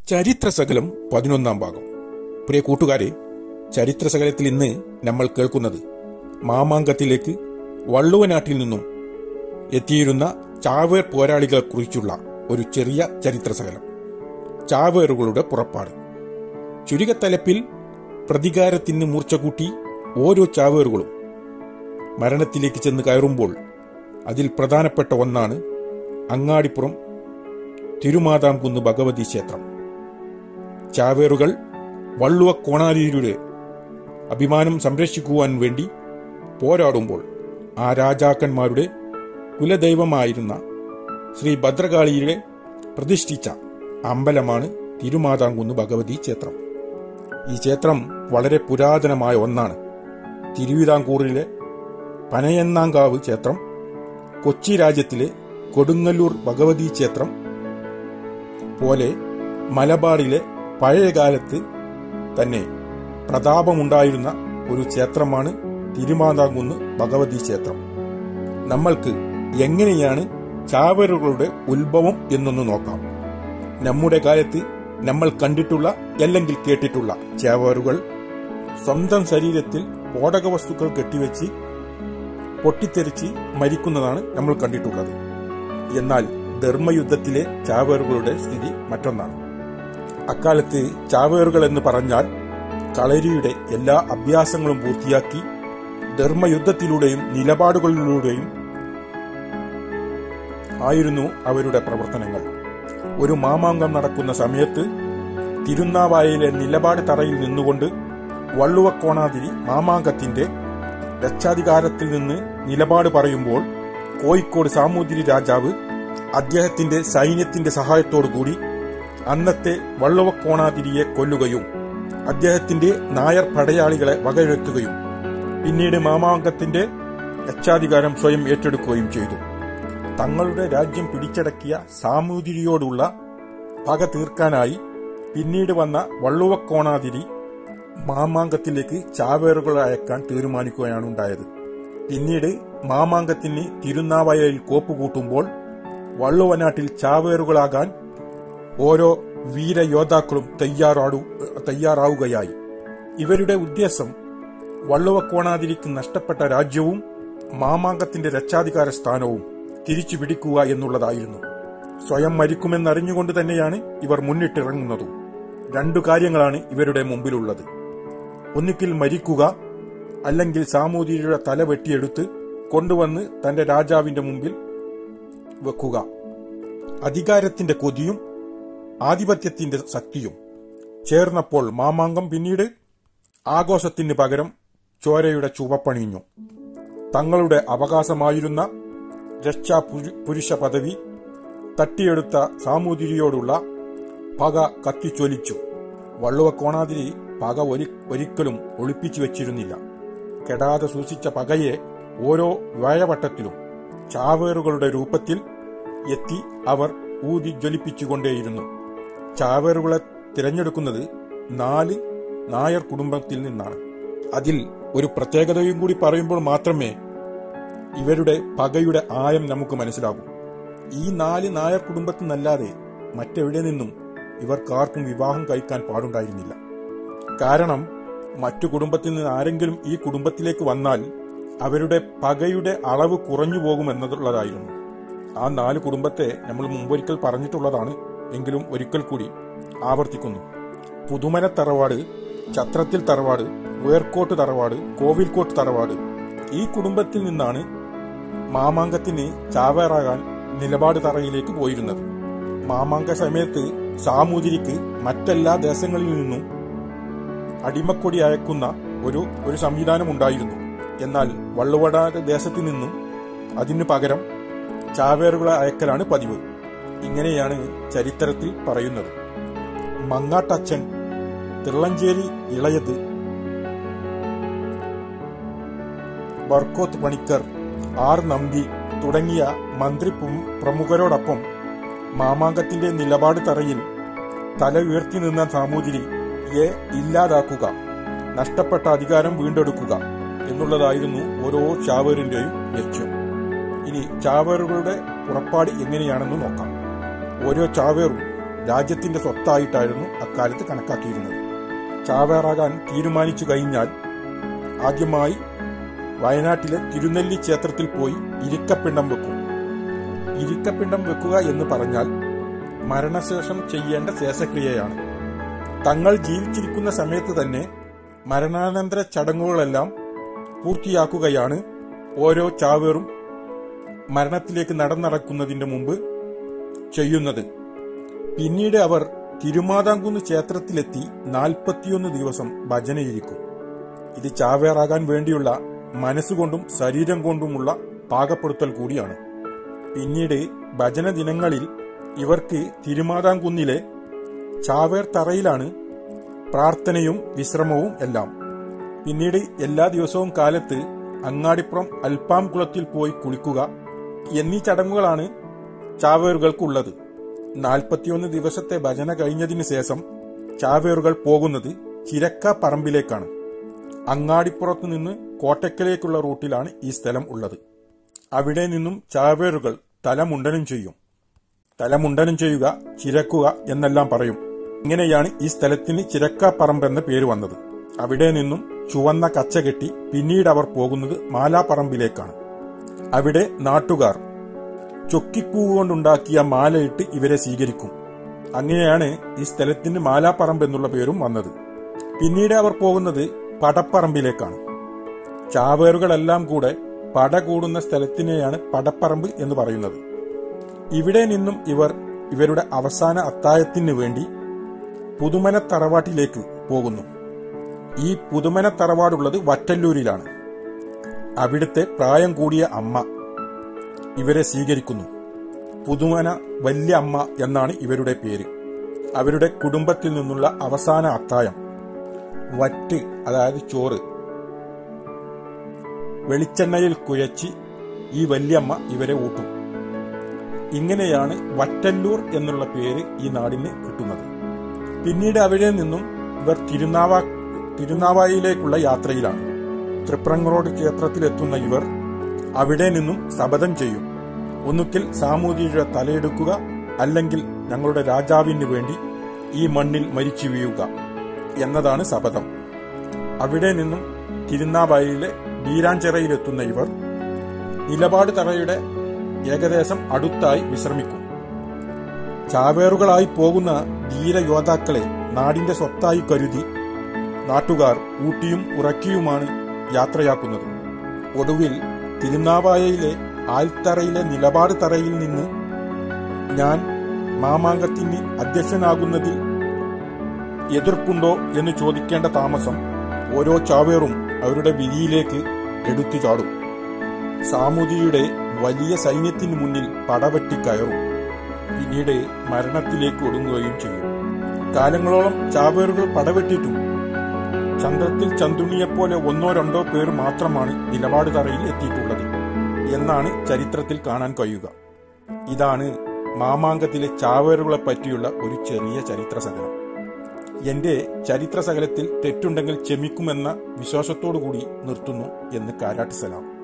ചരിത്രശകലം 11-ാം ഭാഗം. പ്രിയ കൂട്ടുകാരെ, ചരിത്രശകലത്തിൽ ഇന്ന് നമ്മൾ കേൾക്കുന്നത് മാമാങ്കത്തിലേക്ക് വള്ളുവനാട്ടിൽ നിന്നും എത്തിയിരുന്ന ചാവേർ പോരാളികളെ കുറിച്ചുള്ള ഒരു ചെറിയ ചരിത്രശകലം. ചാവേറുകളുടെ പുറപ്പാട്. ചുരുക്കത്തലപ്പിൽ പ്രതികാരത്തിന് മൂർച്ച കൂട്ടി ഓരോ ചാവേറുകളും മരണത്തിലേക്ക് ചെന്ന് കയറുമ്പോൾ അതിൽ പ്രധാനപ്പെട്ട ഒന്നാണ് അങ്ങാടിപ്പുറം തിരുമാതാംകുന്ന് ഭഗവതി ക്ഷേത്രം. ചാവേറുകൾ വള്ളുവ കോണാരിയുടെ അഭിമാനം സംരക്ഷിക്കുവാൻ വേണ്ടി പോരാടുമ്പോൾ ആ രാജാക്കന്മാരുടെ കുലദൈവമായിരുന്ന ശ്രീ ഭദ്രകാളിയുടെ പ്രതിഷ്ഠിച്ച അമ്പലമാണ് തിരുമാതാംകുന്ന് ഭഗവതി ക്ഷേത്രം. ഈ ക്ഷേത്രം വളരെ പുരാതനമായ ഒന്നാണ്. തിരുവിതാംകൂറിലെ പനയന്നാങ്കാവ് ക്ഷേത്രം, കൊച്ചി രാജ്യത്തിലെ കൊടുങ്ങല്ലൂർ ഭഗവതി ക്ഷേത്രം പോലെ മലബാറിലെ പഴയകാലത്ത് തന്നെ പ്രതാപമുണ്ടായിരുന്ന ഒരു ക്ഷേത്രമാണ് തിരുമാതാംകുന്ന് ഭഗവതി ക്ഷേത്രം. നമ്മൾക്ക് എങ്ങനെയാണ് ചാവേറുകളുടെ ഉത്ഭവം എന്നൊന്ന് നോക്കാം. നമ്മുടെ കാലത്ത് നമ്മൾ കണ്ടിട്ടുള്ള അല്ലെങ്കിൽ കേട്ടിട്ടുള്ള ചാവേറുകൾ സ്വന്തം ശരീരത്തിൽ സ്ഫോടക വസ്തുക്കൾ കെട്ടിവെച്ച് പൊട്ടിത്തെറിച്ച് മരിക്കുന്നതാണ് നമ്മൾ കണ്ടിട്ടുള്ളത്. എന്നാൽ ധർമ്മയുദ്ധത്തിലെ ചാവേറുകളുടെ സ്ഥിതി മറ്റൊന്നാണ്. അക്കാലത്ത് ചാവേറുകൾ എന്ന് പറഞ്ഞാൽ കളരിയുടെ എല്ലാ അഭ്യാസങ്ങളും പൂർത്തിയാക്കി ധർമ്മയുദ്ധത്തിലൂടെയും നിലപാടുകളിലൂടെയും ആയിരുന്നു അവരുടെ പ്രവർത്തനങ്ങൾ. ഒരു മാമാങ്കം നടക്കുന്ന സമയത്ത് തിരുനാവായയിലെ നിലപാട് തറയിൽ നിന്നുകൊണ്ട് വള്ളുവക്കോണാതിരി മാമാങ്കത്തിന്റെ രക്ഷാധികാരത്തിൽ നിന്ന് നിലപാട് പറയുമ്പോൾ കോഴിക്കോട് സാമൂതിരി രാജാവ് അദ്ദേഹത്തിന്റെ സൈന്യത്തിന്റെ സഹായത്തോടുകൂടി അന്നത്തെ വള്ളുവക്കോണാതിരിയെ കൊല്ലുകയും അദ്ദേഹത്തിന്റെ നായർ പടയാളികളെ വകവെക്കുകയും പിന്നീട് മാമാങ്കത്തിന്റെ രക്ഷാധികാരം സ്വയം ഏറ്റെടുക്കുകയും ചെയ്തു. തങ്ങളുടെ രാജ്യം പിടിച്ചടക്കിയ സാമൂതിരിയോടുള്ള പക തീർക്കാനായി പിന്നീട് വന്ന വള്ളുവക്കോണാതിരി മാമാങ്കത്തിലേക്ക് ചാവേറുകളെ അയക്കാൻ തീരുമാനിക്കുകയാണ് ഉണ്ടായത്. പിന്നീട് മാമാങ്കത്തിന് തിരുനാവായയിൽ കോപ്പുകൂട്ടുമ്പോൾ വള്ളുവനാട്ടിൽ ചാവേറുകളാകാൻ ഓരോ വീരയോദ്ധാക്കളും തയ്യാറാവുകയായി. ഇവരുടെ ഉദ്ദേശം വള്ളുവക്കോണാതിരിക്ക് നഷ്ടപ്പെട്ട രാജ്യവും മാമാങ്കത്തിന്റെ രക്ഷാധികാര സ്ഥാനവും തിരിച്ചു പിടിക്കുക എന്നുള്ളതായിരുന്നു. സ്വയം മരിക്കുമെന്നറിഞ്ഞുകൊണ്ട് തന്നെയാണ് ഇവർ മുന്നിട്ടിറങ്ങുന്നതും. രണ്ടു കാര്യങ്ങളാണ് ഇവരുടെ മുമ്പിലുള്ളത്. ഒന്നുകിൽ മരിക്കുക, അല്ലെങ്കിൽ സാമൂതിരിയുടെ തല വെട്ടിയെടുത്ത് കൊണ്ടുവന്ന് തന്റെ രാജാവിന്റെ മുമ്പിൽ വെക്കുക. അധികാരത്തിന്റെ കൊതിയും ആധിപത്യത്തിന്റെ ശക്തിയും ചേർന്നപ്പോൾ മാമാങ്കം പിന്നീട് ആഘോഷത്തിന് പകരം ചോരയുടെ ചുവപ്പണിഞ്ഞു. തങ്ങളുടെ അവകാശമായിരുന്ന രക്ഷാ പുരുഷ പദവി തട്ടിയെടുത്ത സാമൂതിരിയോടുള്ള പക കത്തിച്ചൊലിച്ചു. വള്ളുവക്കോണാതിരി പക ഒരിക്കലും ഒളിപ്പിച്ചു വെച്ചിരുന്നില്ല. കെടാതെ സൂക്ഷിച്ച പകയെ ഓരോ വ്യാഴവട്ടത്തിലും ചാവേറുകളുടെ രൂപത്തിൽ എത്തി അവർ ഊതി ജ്വലിപ്പിച്ചുകൊണ്ടേയിരുന്നു. ചാവേറുകളെ തിരഞ്ഞെടുക്കുന്നത് 4 നായർ കുടുംബത്തിൽ നിന്നാണ്. അതിൽ ഒരു പ്രത്യേകതയും കൂടി പറയുമ്പോൾ മാത്രമേ ഇവരുടെ പകയുടെ ആയം നമുക്ക് മനസ്സിലാകൂ. ഈ 4 നായർ കുടുംബത്തിൽ നിന്നല്ലാതെ മറ്റെവിടെ നിന്നും ഇവർക്കാർക്കും വിവാഹം കഴിക്കാൻ പാടുണ്ടായിരുന്നില്ല. കാരണം മറ്റു കുടുംബത്തിൽ നിന്ന് ആരെങ്കിലും ഈ കുടുംബത്തിലേക്ക് വന്നാൽ അവരുടെ പകയുടെ അളവ് കുറഞ്ഞു പോകുമെന്നുള്ളതായിരുന്നു. ആ 4 കുടുംബത്തെ നമ്മൾ മുമ്പൊരിക്കൽ പറഞ്ഞിട്ടുള്ളതാണ്, എങ്കിലും ഒരിക്കൽ കൂടി ആവർത്തിക്കുന്നു. പുതുമന തറവാട്, ചത്രത്തിൽ തറവാട്, വേർക്കോട്ട് തറവാട്, കോവിൽക്കോട്ട് തറവാട്. ഈ കുടുംബത്തിൽ നിന്നാണ് മാമാങ്കത്തിന് ചാവേറാകാൻ നിലപാട് തറയിലേക്ക് പോയിരുന്നത്. മാമാങ്ക സമയത്ത് സാമൂതിരിക്ക് മറ്റെല്ലാ ദേശങ്ങളിൽ നിന്നും അടിമക്കൊടി അയക്കുന്ന ഒരു സംവിധാനം ഉണ്ടായിരുന്നു. എന്നാൽ വള്ളുവനാട് ദേശത്തു നിന്നും അതിനു പകരം ചാവേറുകളെ അയക്കലാണ് പതിവ്. ഇങ്ങനെയാണ് ചരിത്രത്തിൽ പറയുന്നത്. മങ്ങാട്ടച്ചൻ, തിള്ളഞ്ചേരി ഇളയത്, ബർക്കോത്ത് പണിക്കർ, ആർ നമ്പി തുടങ്ങിയ മന്ത്രി പ്രമുഖരോടൊപ്പം മാമാങ്കത്തിന്റെ നിലപാട് തറയിൽ തല ഉയർത്തി നിന്ന സാമൂതിരിയെ ഇല്ലാതാക്കുക, നഷ്ടപ്പെട്ട അധികാരം വീണ്ടെടുക്കുക എന്നുള്ളതായിരുന്നു ഓരോ ചാവേറിന്റെയും ലക്ഷ്യം. ഇനി ചാവേറുകളുടെ പുറപ്പാട് എങ്ങനെയാണെന്ന് നോക്കാം. ഓരോ ചാവേറും രാജ്യത്തിന്റെ സ്വത്തായിട്ടായിരുന്നു അക്കാലത്ത് കണക്കാക്കിയിരുന്നത്. ചാവേറാകാൻ തീരുമാനിച്ചു കഴിഞ്ഞാൽ ആദ്യമായി വയനാട്ടിലെ തിരുനെല്ലി ക്ഷേത്രത്തിൽ പോയി ഇരിക്കപ്പിണ്ടം വെക്കും. ഇരിക്കപ്പിണ്ടം വെക്കുക എന്ന് പറഞ്ഞാൽ മരണശേഷം ചെയ്യേണ്ട ശേഷക്രിയയാണ്. തങ്ങൾ ജീവിച്ചിരിക്കുന്ന സമയത്ത് തന്നെ മരണാനന്തര ചടങ്ങുകളെല്ലാം പൂർത്തിയാക്കുകയാണ് ഓരോ ചാവേറും മരണത്തിലേക്ക് നടന്നടക്കുന്നതിന് മുമ്പ് ചെയ്യുന്നത്. പിന്നീട് അവർ തിരുമാതാംകുന്ന് ക്ഷേത്രത്തിലെത്തി 41 ദിവസം ഭജനയിരിക്കും. ഇത് ചാവേറാകാൻ വേണ്ടിയുള്ള മനസ്സുകൊണ്ടും ശരീരം കൊണ്ടുമുള്ള പാകപ്പെടുത്തൽ കൂടിയാണ്. പിന്നീട് ഭജന ദിനങ്ങളിൽ ഇവർക്ക് തിരുമാതാംകുന്നിലെ ചാവേർ തറയിലാണ് പ്രാർത്ഥനയും വിശ്രമവും എല്ലാം. പിന്നീട് എല്ലാ ദിവസവും കാലത്ത് അങ്ങാടിപ്പുറം അൽപ്പാം കുളത്തിൽ പോയി കുളിക്കുക എന്നീ ചടങ്ങുകളാണ് ചാവേറുകൾക്കുള്ളത്. 41 ദിവസത്തെ ഭജന കഴിഞ്ഞതിന് ശേഷം ചാവേറുകൾ പോകുന്നത് ചിരക്ക പറമ്പിലേക്കാണ്. അങ്ങാടിപ്പുറത്തു നിന്ന് കോട്ടയ്ക്കലേക്കുള്ള റൂട്ടിലാണ് ഈ സ്ഥലം ഉള്ളത്. അവിടെ നിന്നും ചാവേറുകൾ തലമുണ്ടനം ചെയ്യും. തലമുണ്ടനം ചെയ്യുക, ചിരക്കുക എന്നെല്ലാം പറയും. ഇങ്ങനെയാണ് ഈ സ്ഥലത്തിന് ചിരക്കാപ്പറമ്പ് എന്ന പേര് വന്നത്. അവിടെ നിന്നും ചുവന്ന കച്ച കെട്ടി പിന്നീട് അവർ പോകുന്നത് മാലാപ്പറമ്പിലേക്കാണ്. അവിടെ നാട്ടുകാർ ചൊക്കിപ്പൂവ് കൊണ്ടുണ്ടാക്കിയ മാലയിട്ട് ഇവരെ സ്വീകരിക്കും. അങ്ങനെയാണ് ഈ സ്ഥലത്തിന് മാലാപ്പറമ്പ് എന്നുള്ള പേരും വന്നത്. പിന്നീട് അവർ പോകുന്നത് പടപ്പറമ്പിലേക്കാണ്. ചാവേറുകളെല്ലാം കൂടെ പട കൂടുന്ന സ്ഥലത്തിനെയാണ് പടപ്പറമ്പ് എന്ന് പറയുന്നത്. ഇവിടെ നിന്നും ഇവർ ഇവരുടെ അവസാന അത്താഴത്തിന് വേണ്ടി പുതുമന തറവാട്ടിലേക്ക് പോകുന്നു. ഈ പുതുമന തറവാടുള്ളത് വറ്റല്ലൂരിലാണ്. അവിടുത്തെ പ്രായം കൂടിയ അമ്മ ഇവരെ സ്വീകരിക്കുന്നു. പുതുമന വല്യ അമ്മ എന്നാണ് ഇവരുടെ പേര്. അവരുടെ കുടുംബത്തിൽ നിന്നുള്ള അവസാന അത്താഴം വറ്റ്, അതായത് ചോറ്, വെളിച്ചെണ്ണയിൽ കുഴച്ച് ഈ വല്യമ്മ ഇവരെ ഊട്ടും. ഇങ്ങനെയാണ് വറ്റല്ലൂർ എന്നുള്ള പേര് ഈ നാടിന് കിട്ടുന്നത്. പിന്നീട് അവിടെ നിന്നും ഇവർ തിരുനാവായിലേക്കുള്ള യാത്രയിലാണ്. തൃപ്രങ്ങോട് ക്ഷേത്രത്തിലെത്തുന്ന ഇവർ അവിടെ നിന്നും ശപഥം ചെയ്യും. ഒന്നുകിൽ സാമൂതിരിയുടെ തലയെടുക്കുക, അല്ലെങ്കിൽ ഞങ്ങളുടെ രാജാവിന് വേണ്ടി ഈ മണ്ണിൽ മരിച്ചു വീഴുക എന്നതാണ് ശപഥം. അവിടെ നിന്നും തിരുനാവായിലെ ബീരാഞ്ചിറയിലെത്തുന്ന ഇവർ നിലപാട് തറയുടെ ഏകദേശം അടുത്തായി വിശ്രമിക്കും. ചാവേറുകളായി പോകുന്ന ധീരയോദ്ധാക്കളെ നാടിന്റെ സ്വത്തായി കരുതി നാട്ടുകാർ ഊട്ടിയും ഉറക്കിയുമാണ് യാത്രയാക്കുന്നത്. ഒടുവിൽ തിരുനാവായയിലെ ആൽത്തറയിലെ നിലപാട് തറയിൽ നിന്ന് ഞാൻ മാമാങ്കത്തിന് അധ്യക്ഷനാകുന്നതിൽ എതിർപ്പുണ്ടോ എന്ന് ചോദിക്കേണ്ട താമസം ഓരോ ചാവേറും അവരുടെ വിധിയിലേക്ക് എടുത്തു ചാടും. സാമൂതിരിയുടെ വലിയ സൈന്യത്തിന് മുന്നിൽ പടവെട്ടി കയറും. പിന്നീട് മരണത്തിലേക്ക് ഒടുങ്ങുകയും ചെയ്യും. കാലങ്ങളോളം ചാവേറുകൾ പടവെട്ടിട്ടും ചന്ദ്രത്തിൽ ചന്തുണിയെപ്പോലെ 1-2 പേർ മാത്രമാണ് നിലപാട് തറയിൽ എത്തിയിട്ടുള്ളത് എന്നാണ് ചരിത്രത്തിൽ കാണാൻ കഴിയുക. ഇതാണ് മാമാങ്കത്തിലെ ചാവേറുകളെ പറ്റിയുള്ള ഒരു ചെറിയ ചരിത്രശകലം. എന്റെ ചരിത്രശകലത്തിൽ തെറ്റുണ്ടെങ്കിൽ ക്ഷമിക്കുമെന്ന വിശ്വാസത്തോടുകൂടി നിർത്തുന്നു എന്ന് കാരാട്ട് സലാം.